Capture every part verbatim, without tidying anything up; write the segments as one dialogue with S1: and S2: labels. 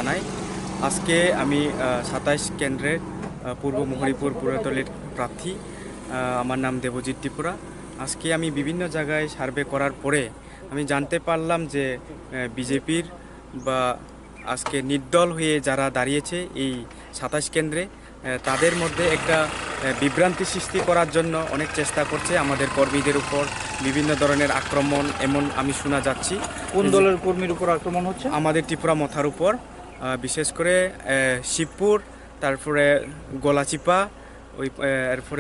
S1: জানাই। আজকে আমি সাতাইশ কেন্দ্রের পূর্ব মহরিপুর পুরাতলের প্রার্থী। আমার নাম দেবজিৎ ত্রিপুরা। আজকে আমি বিভিন্ন জায়গায় সার্ভে করার পরে আমি জানতে পারলাম যে বিজেপির বা আজকে নির্দল হয়ে যারা দাঁড়িয়েছে এই সাতাশ কেন্দ্রে, তাদের মধ্যে একটা বিভ্রান্তি সৃষ্টি করার জন্য অনেক চেষ্টা করছে। আমাদের কর্মীদের উপর বিভিন্ন ধরনের আক্রমণ এমন আমি শোনা যাচ্ছি।
S2: কোন দলের কর্মীর উপর আক্রমণ হচ্ছে?
S1: আমাদের ত্রিপুরা মথার উপর, বিশেষ করে শিবপুর, তারপরে গলাচিপা, ওই এরপরে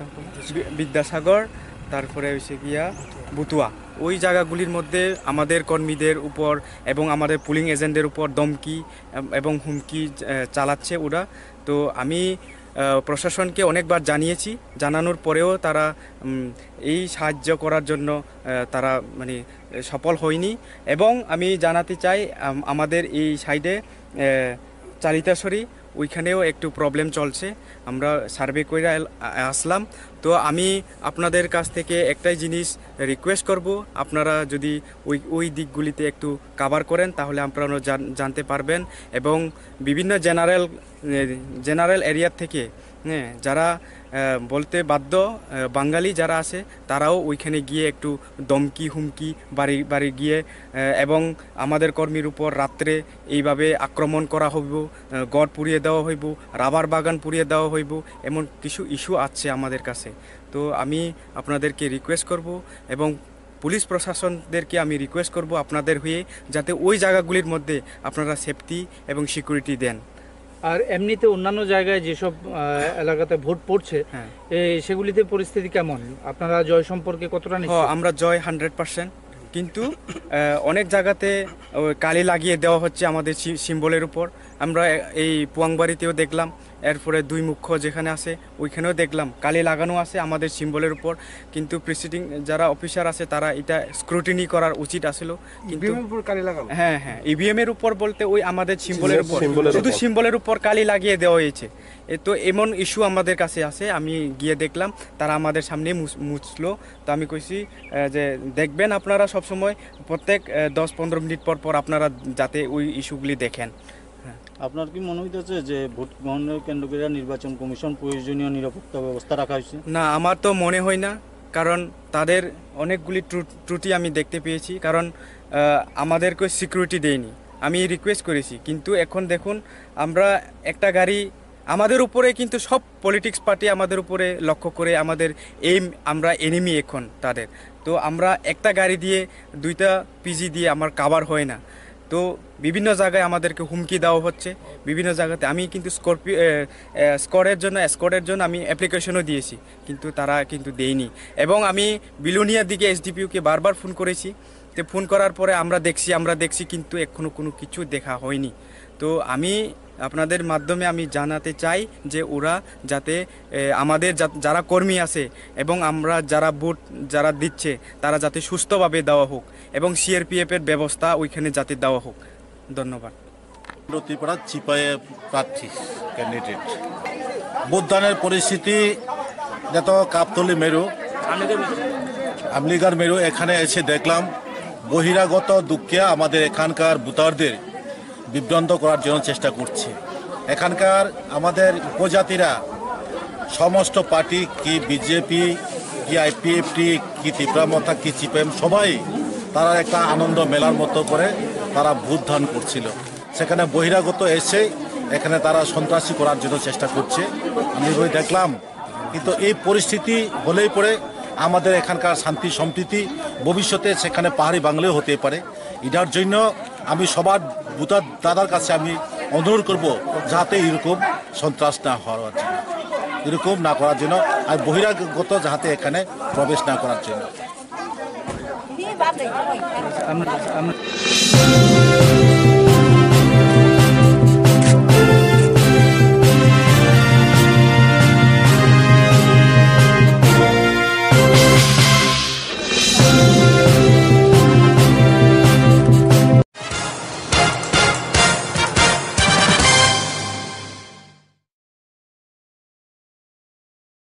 S1: বিদ্যাসাগর, তারপরে হচ্ছে গিয়া বুতুয়া, ওই জায়গাগুলির মধ্যে আমাদের কর্মীদের উপর এবং আমাদের পুলিং এজেন্টদের উপর ধমকি এবং হুমকি চালাচ্ছে ওরা। তো আমি প্রশাসনকে অনেকবার জানিয়েছি, জানানোর পরেও তারা এই সাহায্য করার জন্য তারা মানে সফল হয়নি। এবং আমি জানাতে চাই আমাদের এই সাইডে চালিতাছড়ি, ওইখানেও একটু প্রবলেম চলছে। আমরা সার্ভে করে আসলাম। তো আমি আপনাদের কাছ থেকে একটাই জিনিস রিকোয়েস্ট করব, আপনারা যদি ওই ওই দিকগুলিতে একটু কভার করেন তাহলে আপনারা জানতে পারবেন। এবং বিভিন্ন জেনারেল জেনারেল এরিয়ার থেকে হ্যাঁ যারা বলতে বাধ্য বাঙালি যারা আছে, তারাও ওইখানে গিয়ে একটু দমকি হুমকি বাড়ি বাড়ি গিয়ে এবং আমাদের কর্মীর উপর রাত্রে এইভাবে আক্রমণ করা হইব, গড় পুড়িয়ে দেওয়া হইব, রাবার বাগান পুড়িয়ে দেওয়া হইব, এমন কিছু ইস্যু আছে আমাদের কাছে। তো আমি আপনাদেরকে রিকোয়েস্ট করব এবং পুলিশ প্রশাসনদেরকে আমি রিকোয়েস্ট করব আপনাদের হয়ে, যাতে ওই জায়গাগুলির মধ্যে আপনারা সেফটি এবং সিকিউরিটি দেন।
S2: আর এমনিতে অন্যান্য জায়গায় যেসব এলাকাতে ভোট পড়ছে, হ্যাঁ, সেগুলিতে পরিস্থিতি কেমন? আপনারা জয় সম্পর্কে কতটা নিশ্চিত?
S1: আমরা জয় হান্ড্রেড পার্সেন্ট, কিন্তু অনেক জায়গাতে কালি লাগিয়ে দেওয়া হচ্ছে আমাদের সিম্বলের উপর। আমরা এই পুয়াংবাড়িতেও দেখলাম, এরপরে দুই মুখ্য যেখানে আছে ওইখানেও দেখলাম কালি লাগানো আছে আমাদের সিম্বলের উপর। কিন্তু প্রিসাইডিং যারা অফিসার আছে তারা এটা স্ক্রুটিনি করার উচিত আসলো। হ্যাঁ হ্যাঁ ইভিএম এর উপর বলতে ওই আমাদের সিম্বলের উপর, শুধু সিম্বলের উপর কালি লাগিয়ে দেওয়া হয়েছে। তো এমন ইস্যু আমাদের কাছে আছে। আমি গিয়ে দেখলাম তারা আমাদের সামনে মুছলো। তো আমি কইছি যে দেখবেন আপনারা সবসময় প্রত্যেক দশ পনেরো মিনিট পর পর আপনারা যাতে ওই ইস্যুগুলি দেখেন।
S3: আপনার কি মনে হইতেছে যে ভোট গ্রহণের কেন্দ্র করে নির্বাচন কমিশন প্রয়োজনীয় নিরাপত্তা ব্যবস্থা রাখা হয়েছে?
S1: না, আমার তো মনে হয় না, কারণ তাদের অনেকগুলি ত্রুটি আমি দেখতে পেয়েছি। কারণ আমাদেরকে সিকিউরিটি দেয়নি, আমি রিকোয়েস্ট করেছি, কিন্তু এখন দেখুন আমরা একটা গাড়ি আমাদের উপরে, কিন্তু সব পলিটিক্স পার্টি আমাদের উপরে লক্ষ্য করে আমাদের এইম, আমরা এনিমি এখন তাদের। তো আমরা একটা গাড়ি দিয়ে দুইটা পিজি দিয়ে আমার কাভার হয় না। তো বিভিন্ন জায়গায় আমাদেরকে হুমকি দেওয়া হচ্ছে বিভিন্ন জায়গাতে। আমি কিন্তু স্করপিও স্কোয়াডের জন্য স্কোয়াডের জন্য আমি অ্যাপ্লিকেশনও দিয়েছি, কিন্তু তারা কিন্তু দেয়নি। এবং আমি বিলোনিয়ার দিকে এসডিপিওকে বারবার ফোন করেছি। তো ফোন করার পরে আমরা দেখছি আমরা দেখছি কিন্তু এখনও কোনো কিছু দেখা হয়নি। তো আমি আপনাদের মাধ্যমে আমি জানাতে চাই যে ওরা যাতে আমাদের যারা কর্মী আছে এবং আমরা যারা ভোট যারা দিচ্ছে তারা যাতে সুস্থভাবে দেওয়া হোক এবং সিআরপিএফের ব্যবস্থা ওইখানে যাতে দেওয়া হোক। ধন্যবাদ।
S4: ত্রিপুরা চিপায়ে প্রার্থী ক্যান্ডিডেট ভোটদানের পরিস্থিতি যত কাপতলি মেরু আমলিগার মেরু, এখানে এসে দেখলাম বহিরাগত দুঃখিয়া আমাদের এখানকার ভোটারদের বিভ্রান্ত করার জন্য চেষ্টা করছে। এখানকার আমাদের উপজাতিরা সমস্ত পার্টি, কি বিজেপি, কি আইপিএফটি, কি ত্রিপুরা মথা, কি সিপিএম, সবাই তারা একটা আনন্দ মেলার মতো করে তারা ভোট দান করছিল। সেখানে বহিরাগত এসে এখানে তারা সন্ত্রাসী করার জন্য চেষ্টা করছে, আমি ওই দেখলাম। কিন্তু এই পরিস্থিতি হলেই পরে আমাদের এখানকার শান্তি সম্প্রীতি ভবিষ্যতে সেখানে পাহাড়ি বাংলাও হতে পারে। এটার জন্য আমি সবার ভোটার দাদার কাছে আমি অনুরোধ করব যাতে এরকম সন্ত্রাস না হওয়ার জন্য, এরকম না করার জন্য, আর বহিরাগত যাতে এখানে প্রবেশ না করার জন্য।